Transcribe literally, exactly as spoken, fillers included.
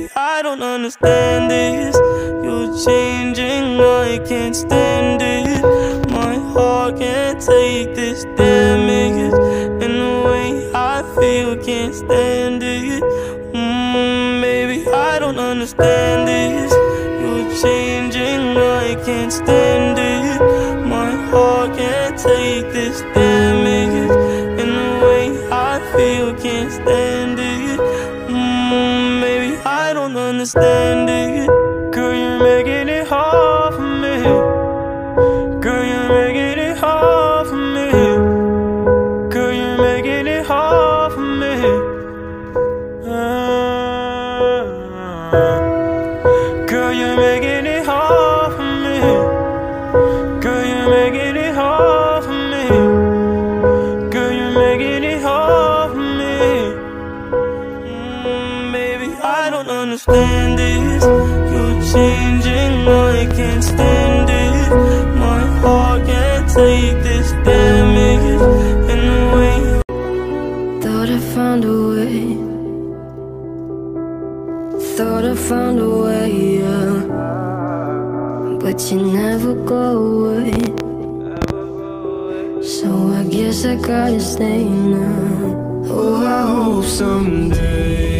Baby, I don't understand this. You're changing, I can't stand it. My heart can't take this damage, and the way I feel, can't stand it. Mmm, baby, I don't understand this. You're changing, I can't stand it. My heart can't take this damage, and the way I feel, can't stand it. Mmm, baby, I don't understand it. Girl, you're making it hard for me. Girl, you're making it hard for me. Girl, you're making it hard for me. uh, Girl, you're making it hard for me. Girl, you're making it hard for me. Girl, you're making it hard for me. Mm, baby, I don't understand this. You're changing, I can't stand it. My heart can't take this damage, and the way. Thought I found a way. Thought I found a way, yeah. But you never go away. So I guess I gotta stay now. Oh, I hope someday